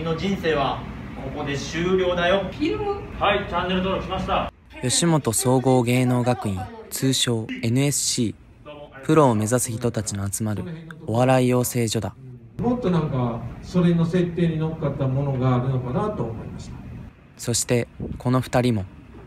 君の人生はここで終了だよ。 フィルム？ はい、チャンネル登録しました。 吉本総合芸能学院、通称 NSC、プロを目指す人たちの集まるお笑い養成所だ。 もっとなんかそれの設定に乗っかったものがあるのかなと思いました。 そしてこの2人も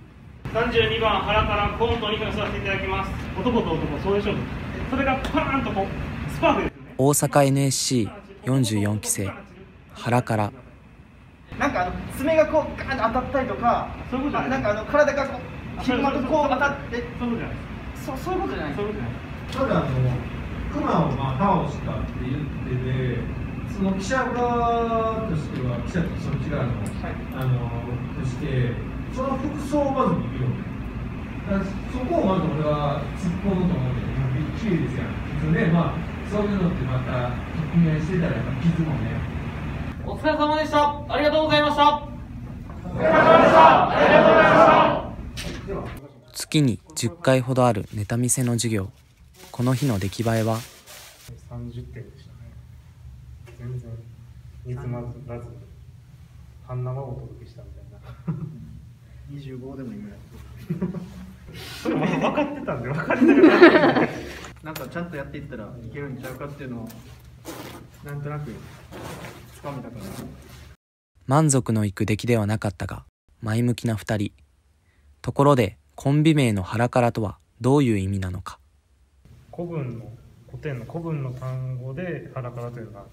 32番腹からコントにさせていただきます。男と男そういう勝負、それがパーンとこうスパークですね。 大阪 NSC44 期生腹からなんか爪がこうガーンと当たったりとか、 そういうことじゃない。 なんか体がこう筋膜こう当たって、 そういうことじゃないです。 そういうことじゃない。 そういうことじゃないです。 ただクマを倒したって言ってて、その記者側としては記者とそっち側の、としてその服装をまず見るよね。だからそこをまず俺は突っ込むと思うんだよね。びっちりですやん。普通ね、そういうのってまた特命してたらやっぱ傷もね。 お疲れ様でした。ありがとうございました。 お疲れ様でした。ありがとうございました。 月に10回ほどあるネタ見せの授業。この日の出来栄えは 30点でしたね。全然煮詰まらず半生をお届けしたみたいな。 25でもいいぐらい。 それ分かってたんで分かりながらなんかちゃんとやっていったらいけるんちゃうかっていうのをなんとなくつかめたかな。 満足のいく出来ではなかったが前向きな2人。ところでコンビ名の腹からとはどういう意味なのか。 古典の古文の単語で腹からというのがあって、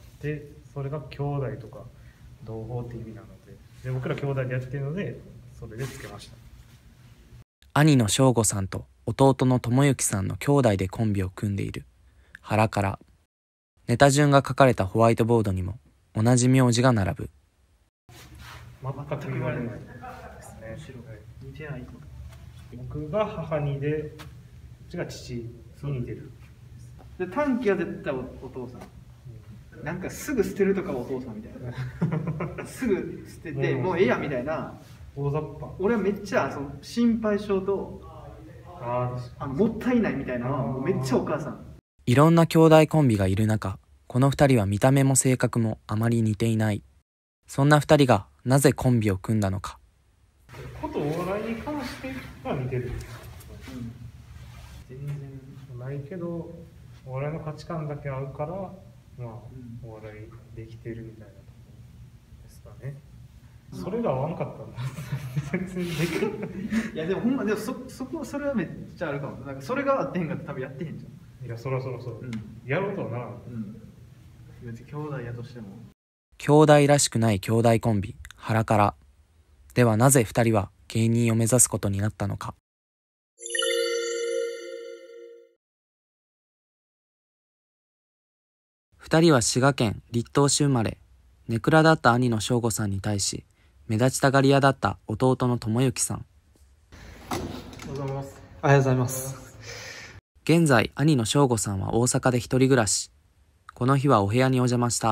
それが兄弟とか同胞って意味なので、僕ら兄弟でやってるのでそれでつけました。 兄の翔吾さんと弟の智之さんの兄弟でコンビを組んでいる腹から。ネタ順が書かれたホワイトボードにも同じ名字が並ぶ。 全く言われないですね。 似てない。 僕が母にで、こっちが父に似てる。 で短期は絶対お父さん。なんかすぐ捨てるとかお父さんみたいな。すぐ捨ててもうええやみたいな。 大雑把。 俺はめっちゃ心配性ともったいないみたいなのはめっちゃお母さん。 いろんな兄弟コンビがいる中、この2人は見た目も性格もあまり似ていない。そんな2人がなぜコンビを組んだのか。 ことお笑いに関しては似てる。全然ないけど、お笑いの価値観だけ合うから、お笑いできてるみたいなところですかね。それが合わんかったんだ。全然できる。 いやでもほんまでもそれはめっちゃあるかも。なんかそれがあってへんかったら多分やってへんじゃん。 いやそらそう、やろうとはならん。 別に兄弟やとしても。 兄弟らしくない兄弟コンビ腹から。ではなぜ2人は芸人を目指すことになったのか。2人は滋賀県栗東市生まれ。ネクラだった兄の翔吾さんに対し目立ちたがり屋だった弟の智之さん。 おはようございます。 おはようございます。 現在兄の翔吾さんは大阪で一人暮らし。この日はお部屋にお邪魔した。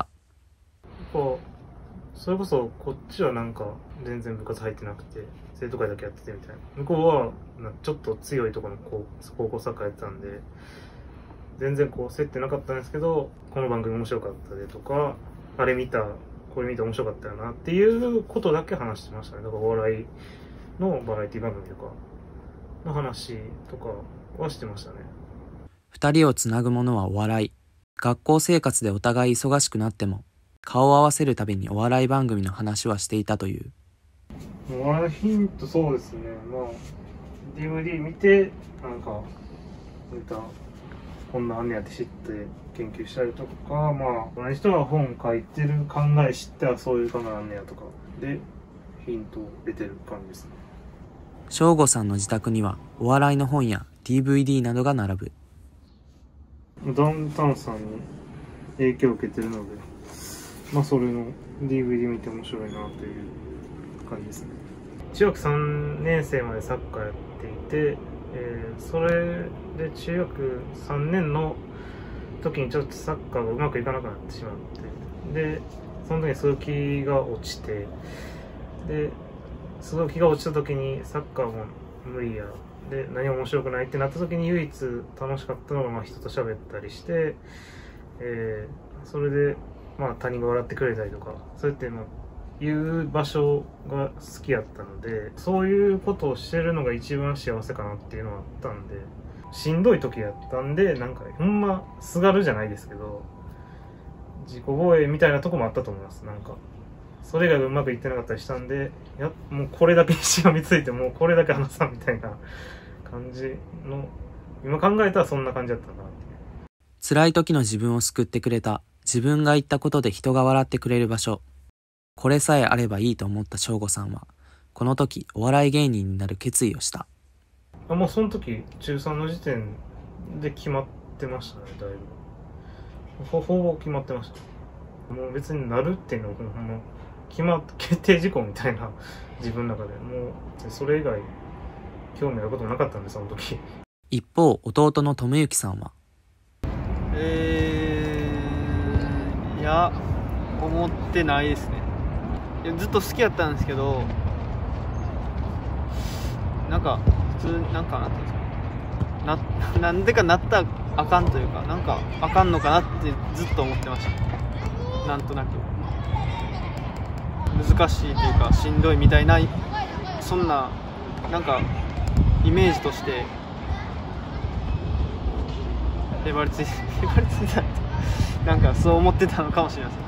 それこそこっちはなんか全然部活入ってなくて生徒会だけやっててみたいな、向こうはちょっと強いところの高校サッカーやってたんで全然接ってなかったんですけど、この番組面白かったでとか、あれ見たこれ見て面白かったよなっていうことだけ話してましたね。だからお笑いのバラエティ番組とかの話とかはしてましたね。 2人をつなぐものはお笑い。学校生活でお互い忙しくなっても顔を合わせるたびにお笑い番組の話はしていたという。 お笑いヒント、そうですね。DVD 見てなんかネタこんなあんねやって知って研究したりとか、同じ人が本書いてる考え知ってはそういう考えあんねやとかでヒントを得てる感じですね。 翔吾さんの自宅にはお笑いの本や DVD などが並ぶ。 ダウンタウンさんに影響を受けてるので、それの DVD 見て面白いなという感じですね。中学3年生までサッカーやっていて、それで中学3年の時にちょっとサッカーがうまくいかなくなってしまって、でその時に数期が落ちて、で数期が落ちた時にサッカーも無理やで何も面白くないってなった時に唯一楽しかったのが人と喋ったりして、それで他人が笑ってくれたりとか、そうやっていう場所が好きやったので、そういうことをしてるのが一番幸せかなっていうのがあったんで、しんどい時やったんで、なんかほんますがるじゃないですけど、自己防衛みたいなとこもあったと思います。なんかそれがうまくいってなかったりしたんで、もうこれだけしがみついて、もうこれだけ話さんみたいな感じの、今考えたらそんな感じだったかなっていう。 辛い時の自分を救ってくれた、自分が言ったことで人が笑ってくれる場所。これさえあればいいと思った翔吾さんは、この時お笑い芸人になる決意をした。 もうその時中3の時点で決まってましたね。だいぶほぼ決まってました。もう別になるっていうのはほんま決定事項みたいな、自分の中でもうそれ以外興味あることもなかったんで、その時。 一方、弟の智之さんは、 いや思ってないですね。いやずっと好きやったんですけど、なんか普通なんかなんていうんですか、なんでかなったらあかんというか、なんかあかんのかなってずっと思ってました。なんとなく難しいというかしんどいみたいな、そんななんかイメージとしてへばりついたってなんかそう思ってたのかもしれません。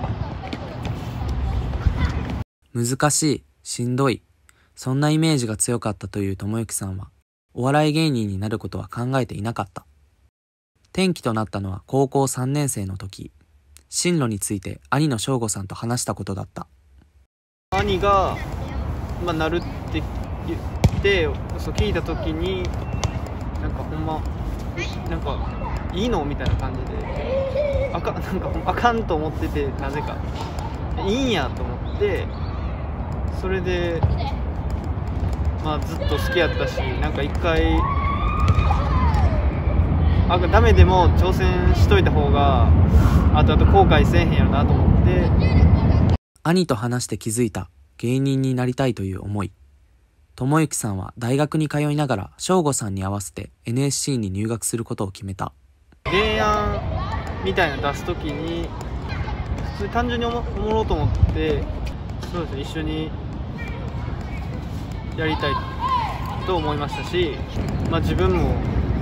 難しい、しんどい、そんなイメージが強かったという智之さんは、お笑い芸人になることは考えていなかった。転機となったのは高校3年生の時、進路について兄の翔吾さんと話したことだった。 兄が、なるって言ってそう聞いた時に、なんかほんまなんかいいのみたいな感じで、なんかあかんと思ってて、なぜかいいんやと思って、それでずっと好きやったし、なんか一回ダメでも挑戦しといた方が後々後悔せえへんやろなと思って。 兄と話して気づいた芸人になりたいという思い。智之さんは大学に通いながら翔吾さんに合わせて NSC に入学することを決めた。 原案みたいなの出すときに普通に単純におもろうと思って、そうですね、一緒にやりたいと思いましたし、自分も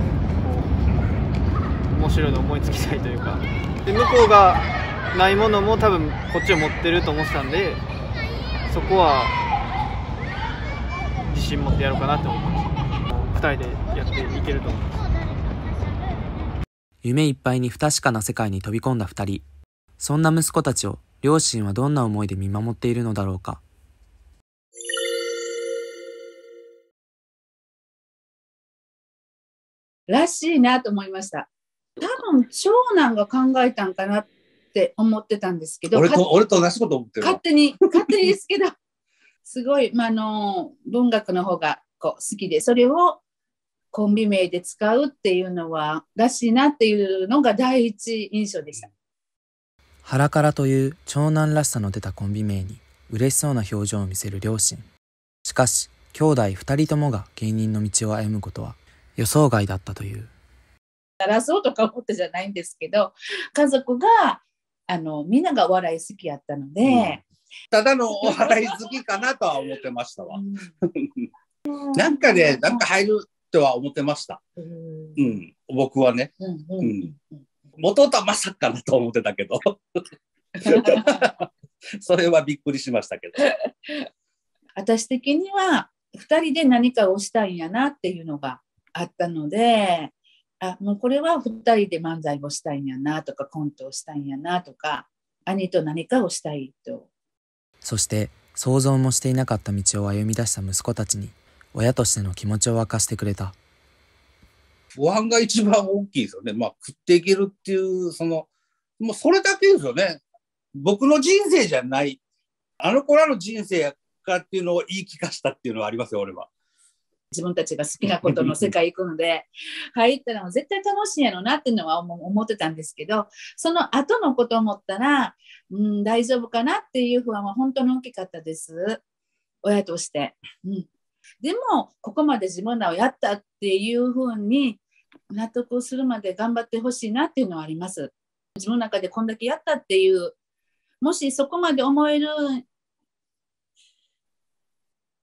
面白いの思いつきたいというか、で向こうがないものも多分こっちを持ってると思ってたんで、そこは自信持ってやろうかなと思いました。2人でやっていけると思います。 夢いっぱいに不確かな世界に飛び込んだ2人。そんな息子たちを両親はどんな思いで見守っているのだろうか。 らしいなと思いました。多分長男が考えたんかなって思ってたんですけど、 俺と同じこと思ってる。 勝手にですけど、すごい、文学の方が好きで、それをコンビ名で使うっていうのはらしいなっていうのが第一印象でした。 ハラカラという長男らしさの出たコンビ名に嬉しそうな表情を見せる両親。しかし兄弟2人ともが芸人の道を歩むことは予想外だったという。 争うとか思ってじゃないんですけど、家族がみんながお笑い好きやったので、 ただのお笑い好きかなとは思ってましたわ。なんか入るとは思ってました。僕はね。元々はまさかなと思ってたけどそれはびっくりしましたけど、 私的には2人で何かをしたいんやなっていうのがあったので、もうこれは2人で漫才をしたいんやなとか、コントをしたいんやなとか、兄と何かをしたいと。 そして想像もしていなかった道を歩み出した息子たちに親としての気持ちを明かしてくれた。 不安が一番大きいですよね。食っていけるっていう、もうそれだけですよね。僕の人生じゃない、あの子らの人生やかっていうのを言い聞かしたっていうのはありますよ、俺は。 自分たちが好きなことの世界行くので入ったら絶対楽しいやろなっていうのは思ってたんですけど、その後のことを思ったら、大丈夫かなっていう不安は本当に大きかったです、親として。でもここまで自分らをやったっていうふうに納得するまで頑張ってほしいなっていうのはあります。自分の中でこんだけやったっていう、もしそこまで思える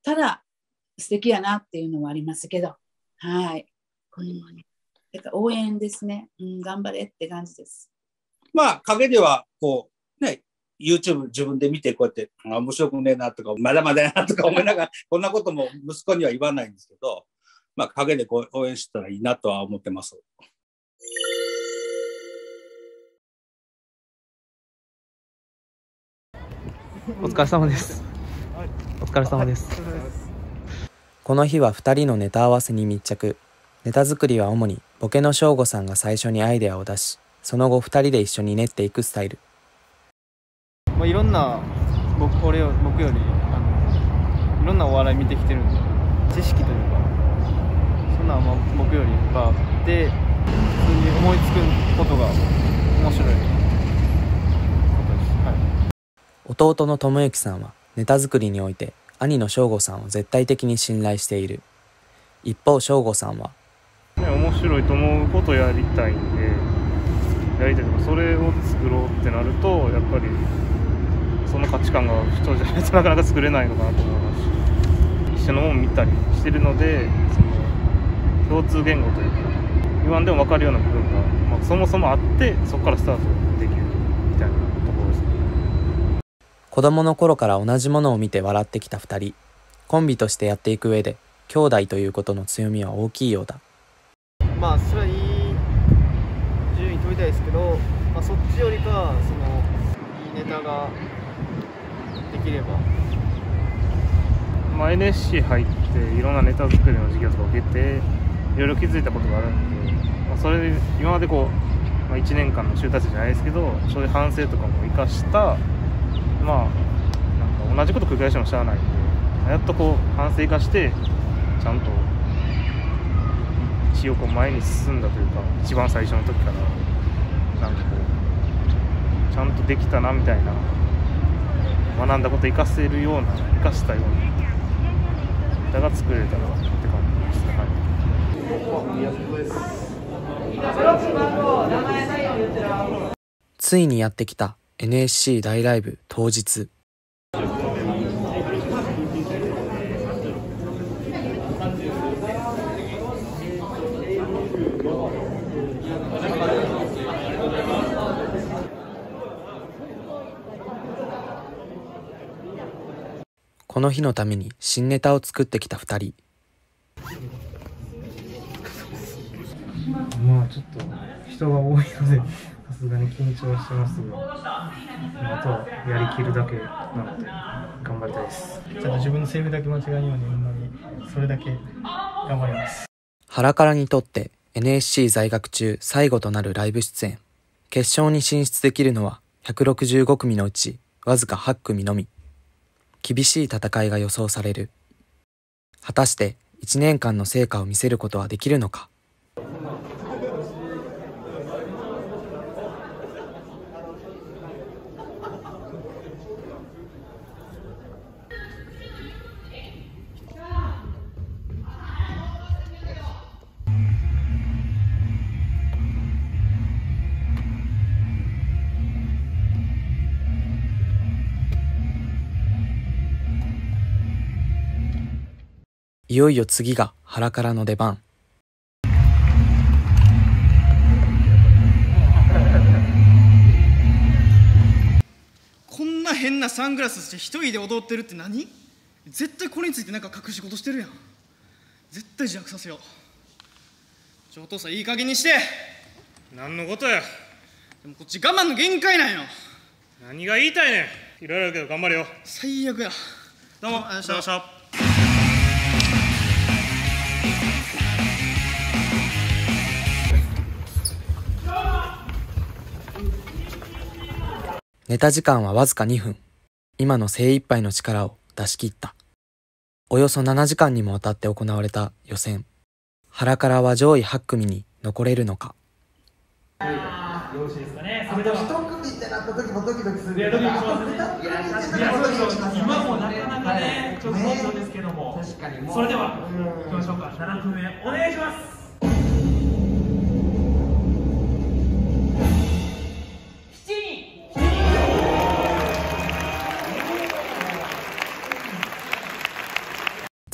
たら素敵やなっていうのはありますけど、はい。だから応援ですね。頑張れって感じです。 まあ、陰では、こう、ね、YouTube 自分で見て、こうやって、面白くねえなとか、まだまだやなとか思いながら、こんなことも息子には言わないんですけど、まあ、陰でこう応援したらいいなとは思ってます。 お疲れ様です。お疲れ様です。この日は2人のネタ合わせに密着。ネタ作りは主にボケの翔吾さんが最初にアイデアを出し、その後2人で一緒に練っていくスタイル。 いろんな僕よりいろんなお笑い見てきてるんで、知識というかそんな僕よりいっぱいあって、普通に思いつくことが面白いことです。はい、 弟の智之さんはネタ作りにおいて兄の翔吾さんを絶対的に信頼している。一方翔吾さんは、 面白いと思うことをやりたいんで、やりたいとかそれを作ろうってなるとやっぱりその価値観が人じゃないとなかなか作れないのかなと思いますし、一緒のものを見たりしてるので、その共通言語というか言わんでも分かるような部分が、そもそもあって、そこからスタートできるみたいなところですね。 子供の頃から同じものを見て笑ってきた2人。コンビとしてやっていく上で兄弟ということの強みは大きいようだ。 まあそれはいい順位取りたいですけど、そっちよりかいいネタができれば、 NSC 入っていろんなネタ作りの授業とか受けていろいろ気づいたことがあるんで、それで今までこう、1年間の集大成じゃないですけど、そういう反省とかも生かした、なんか同じこと繰り返してもしゃあないんで、やっとこう反省生かしてちゃんと一応こう前に進んだというか、一番最初の時からなんかこうちゃんとできたなみたいな、学んだこと生かしたようなネタが作れたらって感じですね。 はい、ついにやってきた NSC 大ライブ当日。この日のために新ネタを作ってきた2人。 ちょっと人が多いのでさすがに緊張してますが、あとはやりきるだけなので頑張りたいです。ちょっと自分のセリフだけ間違えないように、それだけ頑張ります。 ハラカラにとって NSC 在学中最後となるライブ出演。決勝に進出できるのは165組のうちわずか8組のみ。厳しい戦いが予想される。果たして1年間の成果を見せることはできるのか。いよいよ次がハラカラの出番。 こんな変なサングラスして一人で踊ってるって何？絶対これについてなんか隠し事してるやん。絶対自白させよう。お父さんいい加減にして。 何のことや。 でもこっち我慢の限界なんよ。 何が言いたいねん。いろいろあるけど頑張れよ。 最悪や。どうもありがとうございました。 ネタ時間はわずか2分。今の精一杯の力を出し切った。およそ7時間にもわたって行われた予選。ハラカラは上位8組に残れるのか。 よろしいですかね。それでは1組ってなった時もドキドキする。いやドキドキしますね。今もなかなかね、ちょっと好調ですけども。確かに。それでは行きましょうか。7組目お願いします。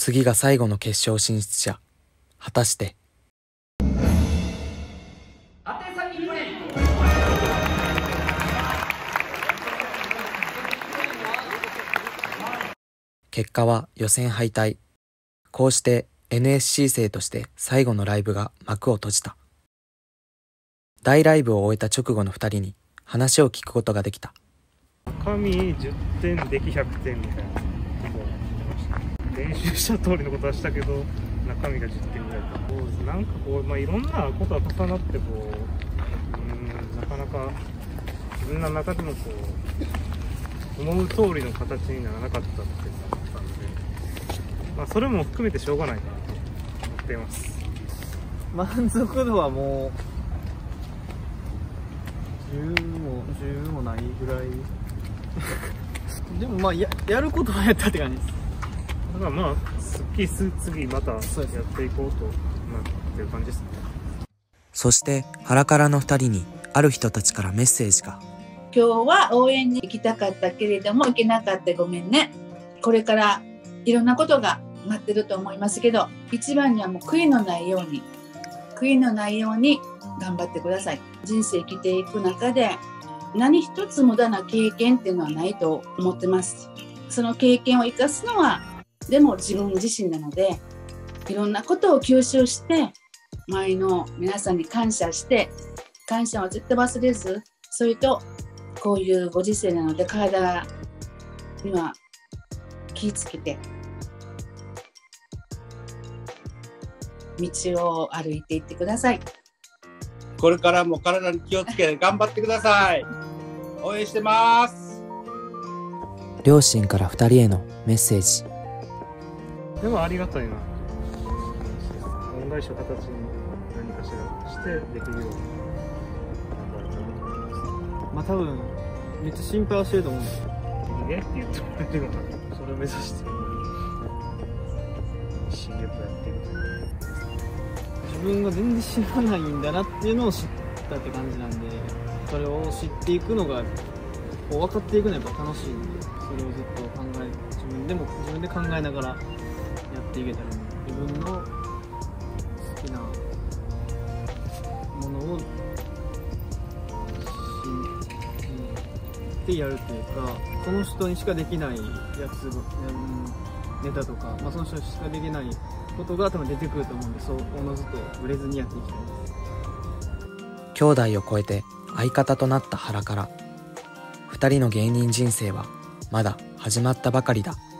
次が最後の決勝進出者。果たして。結果は予選敗退。こうして NSC 生として最後のライブが幕を閉じた。大ライブを終えた直後の2人に話を聞くことができた。 中身10点、出来100点みたいなことを言ってました。練習した通りのことはしたけど、中身が10点ぐらいだ。なんかこう、いろんなことが重なってなかなか自分の中でもこう思う通りの形にならなかったっていうのがあったので、それも含めてしょうがないかなと思っています。 満足度はもう10もないぐらいでもやることはやったって感じです。 だからすっきり次またやっていこうとっていう感じですね。 そしてハラカラの2人にある人たちからメッセージが。 今日は応援に行きたかったけれども行けなかったごめんね。これからいろんなことが待ってると思いますけど、一番にはもう悔いのないように頑張ってください。人生生きていく中で何一つ無駄な経験っていうのはないと思ってます。その経験を生かすのはでも自分自身なので、いろんなことを吸収して周りの皆さんに感謝して、感謝は絶対忘れず、それとこういうご時世なので体には気をつけて道を歩いていってください。 これからも体に気をつけて頑張ってください。応援してます。 両親から2人へのメッセージ。 でもありがたいな。恩返しを形に何かしらしてできるように頑張りたいと思います。 多分めっちゃ心配はしてると思うんですよ。 逃げって言ってもらえるのかな。それを目指して一心でやってみたい。 自分が全然知らないんだなっていうのを知ったって感じなんで、それを知っていくのがこう分かっていくのはやっぱ楽しいんで、それをずっと自分で考えながらやっていけたら、自分の好きなものを信じてやるというか、その人にしかできないやつ、ネタとか、その人にしかできないことが多分出てくると思うんで、そうおのずとブレずにやっていきたいです。 兄弟を超えて相方となったハラカラ。2人の芸人人生はまだ始まったばかりだ。